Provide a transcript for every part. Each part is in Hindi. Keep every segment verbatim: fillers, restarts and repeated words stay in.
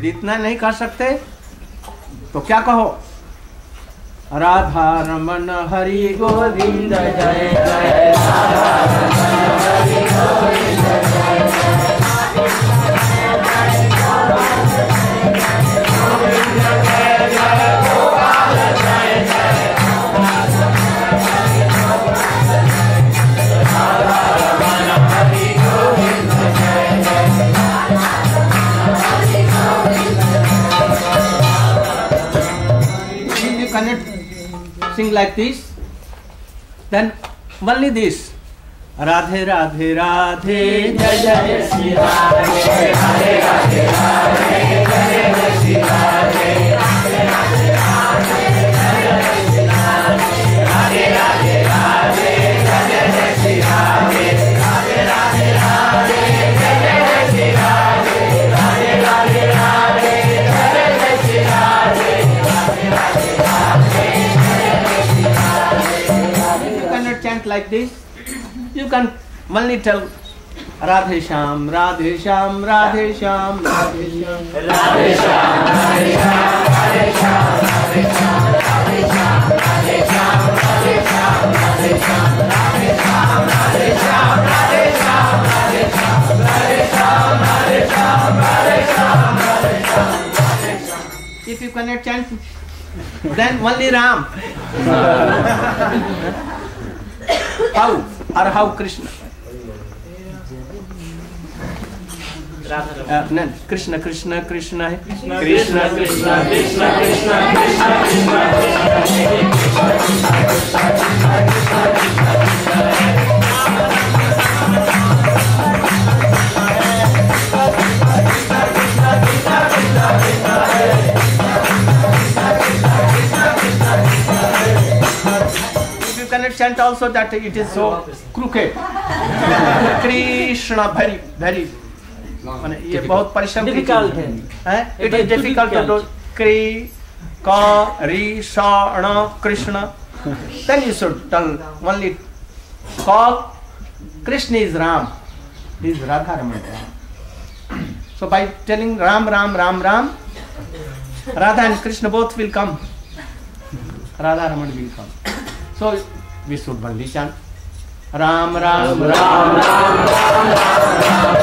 यदि इतना नहीं कर सकते तो क्या कहो, राधा रमन हरि गोविंद जय जय राधा रमन हरि गोविंद जय sing like this, then only this, Radhe Radhe Radhe Jai Jai Shri Radhe, Radhe Radhe Radhe Jai Jai Shri Radhe, Radhe Radhe Radhe Jai Jai Shri Radhe, Radhe Radhe Radhe Jai Jai Shri Radhe, Radhe Radhe Radhe Jai Jai Shri Radhe, Radhe Radhe Radhe Jai Jai Shri Radhe, Radhe Radhe Radhe. Chant like this, you can only tell Radhe Shyam, Radhe Shyam, Radhe Shyam, Radhe Shyam, Radhe Shyam, Radhe Shyam, Radhe Shyam, Radhe Shyam, Radhe Shyam, Radhe Shyam, Radhe Shyam, Radhe Shyam, Radhe Shyam, Radhe Shyam, Radhe Shyam, Radhe Shyam, Radhe Shyam, Radhe Shyam, Radhe Shyam, Radhe Shyam. If you cannot chant, then only Ram. How or how Krishna? Uh, no, Krishna, Krishna, Krishna, Krishna, Krishna, Krishna, Krishna, Krishna, chant also that it is so crooked. Krishna very very ये बहुत परिश्रम difficult है. It is difficult to do Kri Ka Ri Sa Na Krishna. Then you should tell only call Krishna is Ram, he is Radha Raman. So by telling Ram Ram Ram Ram, Radha and Krishna both will come. Radha Raman will come. So we should only chant Ram Ram Ram Ram Ram Ram Ram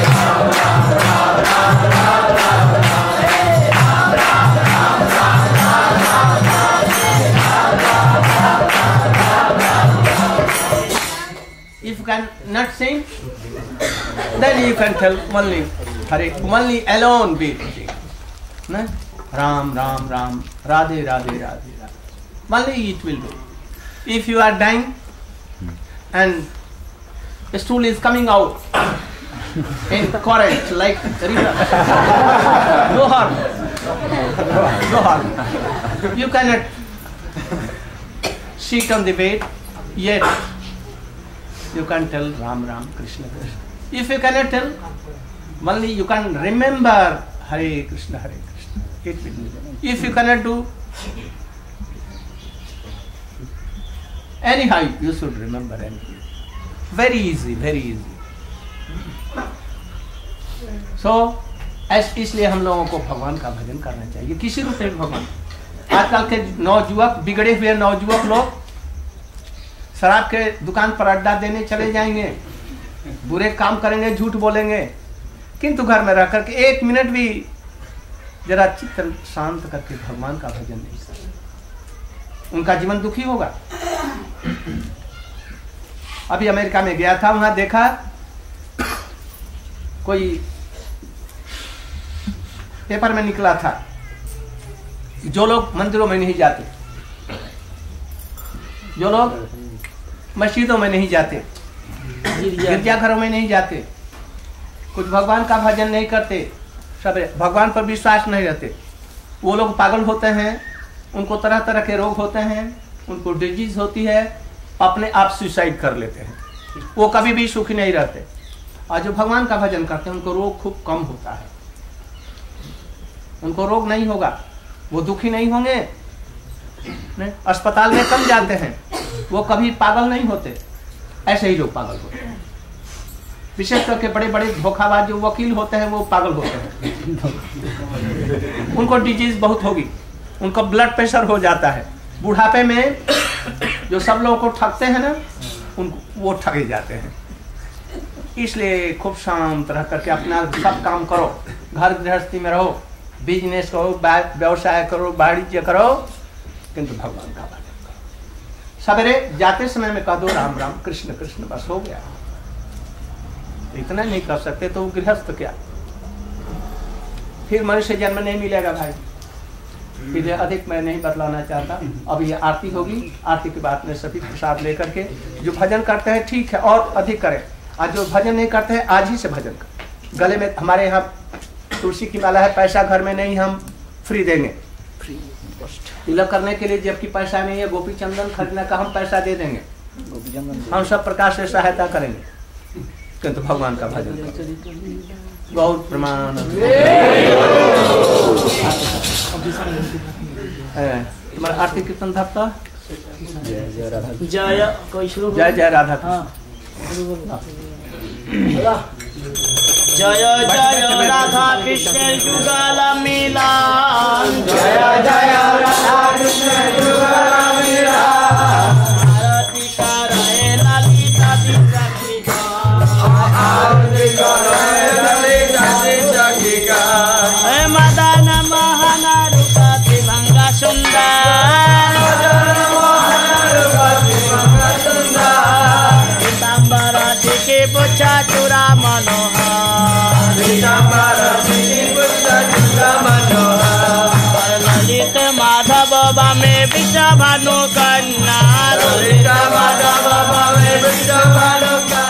Ram. If you can not sing, then you can tell only Hare, only alone be no? Ram Ram Ram Radhe Radhe Radhe Radhe. Only it will do. If you are dying and a stool is coming out in current like river, no harm, no harm. You cannot sit on the bed, yet you can tell Ram Ram Krishna Krishna. If you cannot tell, only you can remember Hare Krishna Hare Krishna. It will be. If you cannot do, anyhow, you should remember anything. Very easy, very easy. So, ऐस इसलिए हम लोगों को भगवान का भजन करना चाहिए, किसी रूप में भगवान. आजकल के नौजुवक, बिगड़े हुए नौजुवक लोग शराब के दुकान पर अड्डा देने चले जाएंगे, बुरे काम करेंगे, झूठ बोलेंगे, किंतु घर में रह करके एक मिनट भी जरा चित्त शांत करके भगवान का भजन नहीं करते, उनका जीवन दुखी होगा. अभी अमेरिका में गया था, वहां देखा कोई पेपर में निकला था, जो लोग मंदिरों में नहीं जाते, जो लोग मस्जिदों में नहीं जाते, गिरजाघरों में नहीं जाते, कुछ भगवान का भजन नहीं करते, सब भगवान पर विश्वास नहीं रहते, वो लोग पागल होते हैं, उनको तरह तरह के रोग होते हैं, उनको डिजीज होती है, अपने आप सुसाइड कर लेते हैं, वो कभी भी सुखी नहीं रहते. और जो भगवान का भजन करते हैं उनको रोग खूब कम होता है, उनको रोग नहीं होगा, वो दुखी नहीं होंगे, नहीं? अस्पताल में कम जाते हैं, वो कभी पागल नहीं होते, ऐसे ही लोग पागल होते हैं. विशेष करके बड़े बड़े धोखाबाज जो वकील होते हैं वो पागल होते हैं। उनको डिजीज बहुत होगी, उनको ब्लड प्रेशर हो जाता है। बुढ़ापे में जो सब लोगों को ठगते हैं ना, उनको वो ठगे जाते हैं। इसलिए खूब शांत रह करके अपना सब काम करो, घर गृहस्थी में रहो, बिजनेस करो, व्यवसाय करो, वाणिज्य करो, किंतु भगवान का भजन करो। सवेरे जाते समय में कह दो राम राम कृष्ण कृष्ण, बस हो गया। इतना नहीं कर सकते तो गृहस्थ क्या, फिर मनुष्य जन्म नहीं मिलेगा भाई। फिर अधिक मैं नहीं बतलाना चाहता। अब ये आरती होगी, आरती के बाद में सभी प्रसाद लेकर के जो भजन करते हैं ठीक है और अधिक करें, आज जो भजन नहीं करते हैं आज ही से भजन करें। गले में हमारे यहाँ तुलसी की माला है, पैसा घर में नहीं, हम फ्री देंगे। तिलक करने के लिए जबकि पैसा नहीं है, गोपी चंदन खरीदने का हम पैसा दे देंगे, हम सब प्रकार से सहायता करेंगे, किंतु भगवान का भजन करें। बहुत प्रमाण तुम्हारा आरती कीर्तन था। जय जय राधा, जय जय जय राधा। जय जय राधा कृष्ण युगल मिलन, जय जय राधा कृष्ण युगल मिलन। आरती करे ललिता दिव्या, आरती करे ललिता दिव्या। हे मदन मोहन रूप दिव्य सुंदर, मदन मोहन रूप दिव्य सुंदर। पीताम्बर के पुछा चूड़ा मनोहर, ललित माधव बामे विश्व भानु कन्या, ललित माधव बामे विश्व भानु कन्या।